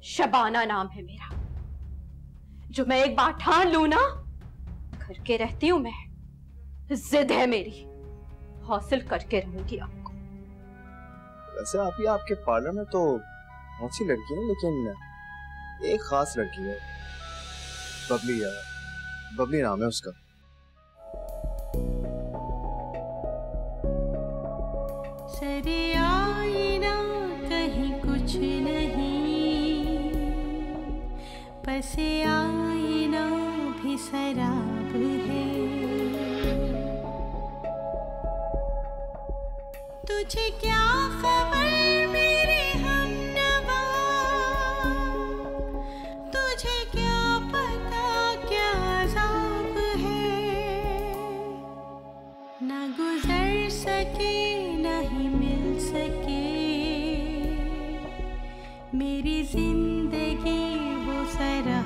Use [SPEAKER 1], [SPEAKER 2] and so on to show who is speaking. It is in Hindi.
[SPEAKER 1] शबाना नाम है मेरा, जो मैं एक बार ठान लूं ना, करके रहती हूं मैं। जिद है मेरी, हासिल करके रहूंगी आपको।
[SPEAKER 2] वैसे आप ही आपके पार्लर में तो बहुत सी लड़की है, लेकिन एक खास लड़की है, बबली नाम है उसका।
[SPEAKER 3] सरे आईना कहीं कुछ नहीं, पसे आईना भी शराब है। तुझे क्या खबर मेरे हमनवा, तुझे क्या पता क्या अज़ाब है। ना गुजर सके नहीं मिल सके, मेरी जिंदगी वो सरा